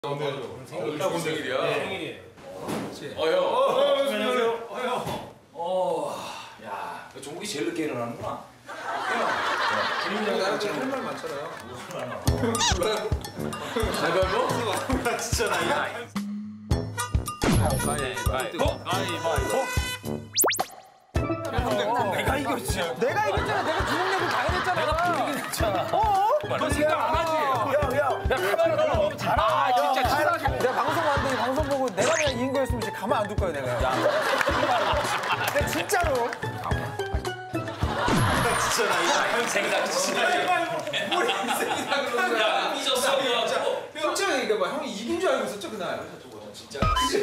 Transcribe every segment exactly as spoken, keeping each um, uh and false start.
오늘 딱 생일이야. 네, 생일이에요. 어, 형. 어, 안녕하세요. 어, 형. 어, 야, 종국이 제일 늦게 일어나는구나. 형. 나는 지금 할 말 많잖아. 무슨 말 나와? 몰라요? 가위바위보? 나 진짜 나 가위바위보? 가위바위보? 내가 이겼지. 내가 이겼잖아. 내가 주먹내고 당연했잖아. 내가 이기긴 했잖아. 어? 너 생각 안 하지? 야, 야. 야, 카메라 너무 너무 잘하. 아, 진짜 치사하게. 내가 방송 왔는데 방송 보고 내가 그냥 이긴 거였으면 진짜 가만 안 둘 거야, 내가. 내가 진짜로. 진짜 나 이거. 생각 진짜. 뭘 인생이다 그러는 거야. 야, 삐졌어, 삐졌어. 솔직히 얘기해봐. 형이 이긴 줄 알고 있었죠, 그날? 진짜.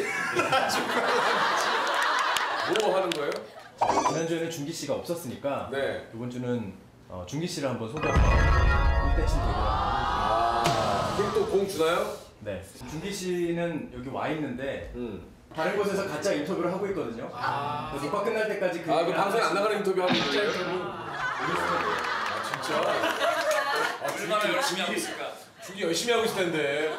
뭐 하는 거예요? 지난주에는 준기 씨가 없었으니까 네. 이번 주는 어, 준기 씨를 한번 소개해서 일 대 칠 대결을 아, 그럼 또 공 주나요? 네. 준기 씨는 여기 와 있는데 응. 다른 곳에서 가짜 인터뷰를 하고 있거든요. 아, 그래서 녹화 끝날 때까지 그 아, 그 방송에 안 나가는 인터뷰 하고 있는 거예요? 아, 진짜? 얼마나 열심히 하고 있을까? 준기 열심히 하고 있을 텐데.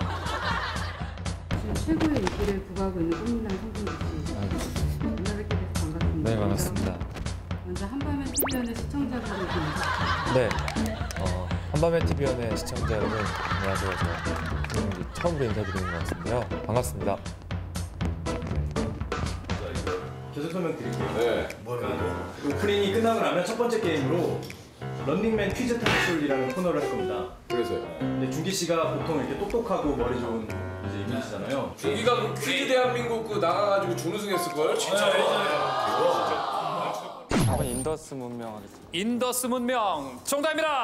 지금 최고의 인기를 구가하고 있는 꽃미남 성준기 씨. 만나 뵙게 돼서 반갑습니다. 네, 반갑습니다. 먼저 한밤의 티비연의 시청자분들께 인사. 네, 어, 한밤의 티비연의 시청자 여러분, 안녕하세요. 저 오늘 처음으로 인사드리는 것 같은데요. 반갑습니다. 계속 설명드릴게요. 네. 그 오프닝이 끝나고 나면 첫 번째 게임으로 런닝맨 퀴즈 탈출이라는 코너를 할 겁니다. 그래서요. 근데 준기 씨가 보통 이렇게 똑똑하고 머리 좋은 이제 이미지잖아요. 준기가 그 퀴즈 대한민국 그 나가가지고 준우승 했을걸? 진짜. 한번 인더스 문명 하겠습니다. 인더스 문명 정답입니다.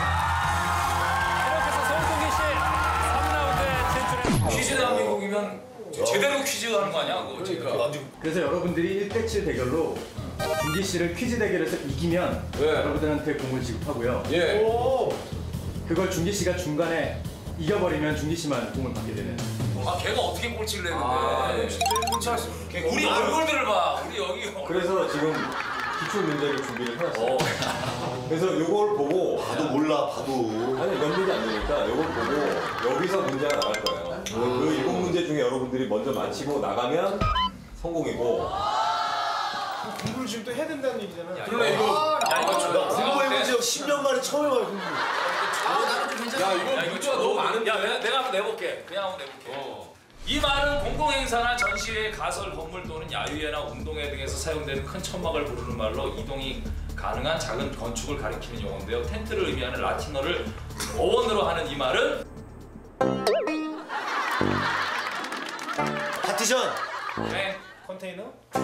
이렇게 해서 송중기 씨 삼 라운드에 진출해. 퀴즈 대한민국이면 제대로 퀴즈 하는 거 아니야? 그거 그러니까. 그래서 여러분들이 일 대 칠 대결로 준기 씨를 퀴즈 대결에서 이기면 네. 여러분들한테 공을 지급하고요. 예. 그걸 준기 씨가 중간에 이겨버리면 준기 씨만 공을 받게 되는. 아 걔가 어떻게 꼴찌를 했는데? 아, 진짜 꼴찌했어. 우리 얼굴들을 봐. 우리 여기. 그래서 지금 기출 문제를 준비를 해놨어요. 그래서 요걸 보고 봐도 몰라, 봐도. 아니 연습이 안 되니까 요걸 보고 여기서 문제가 나갈 거예요. 그 일곱 문제 중에 여러분들이 먼저 맞히고 나가면 성공이고. 공부를 지금 또 해야 된다는 얘기잖아. 그러네 이거. 야 이거 좀. 공부해본 지 십 년 만에 처음 해봐요, 공부. 아 나는 좀 괜찮아. 야 이거 문제가 너무 많은데. 야 내가, 내가 한번 내볼게. 그냥 한번 내볼게. 어. 이 말은 공공행사나 전시회, 가설, 건물 또는 야유회나 운동회 등에서 사용되는 큰 천막을 부르는 말로 이동이 가능한 작은 건축을 가리키는 용어인데요. 텐트를 의미하는 라틴어를 어원으로 하는 이 말은 파티션. 네. 컨테이너?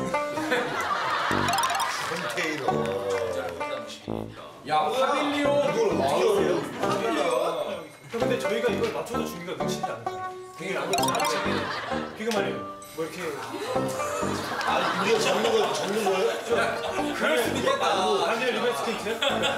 야 파밀리온. 이걸 어떻게 알아요? 파밀리온? 근데 저희가 이걸 맞춰서 준비가 눈치지 않아요. 되게 안 그렇지. 비가 말이에요. 뭐 이렇게. 아, 우리가 잡는 거, 잡는 거예요? 그럴 수도 있겠다. 단일 리버스 케이크요?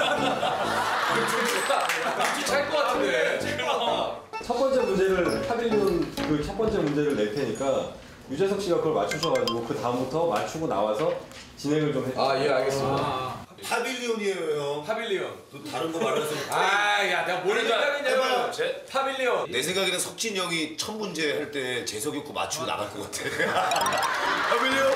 눈치 찰것 같은데. 첫 번째 문제를 파빌리온 그 첫 번째 문제를 낼 테니까 유재석 씨가 그걸 맞추셔가지고 그 다음부터 맞추고 나와서 진행을 좀 해. 아 예 알겠습니다. 파빌리온이에요, 형. 파빌리온. 또 다른 거 말해서. 아야 내가 뭘 얘기하겠냐면 제 파빌리온. 내 생각에는 석진 형이 첫 문제 할 때 재석이 거 맞추고 나갈 것 같아. 파빌리온?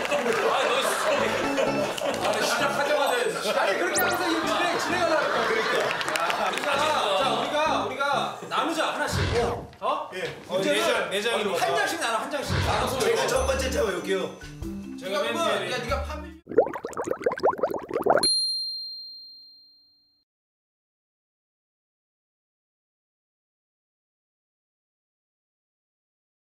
아 시작하자마자. 아니 그렇게 하면서 이 진행 진행하려니까. 그러니까. 자, 우리가, 우리가 나누자, 하나씩. 어? 예. 네 장, 네 장으로. 한 장씩 나눠, 한 장씩. 나눠서 제가 첫 번째 잡아, 여기요. 제가 맨 뒤에. 야, 네가 파밀.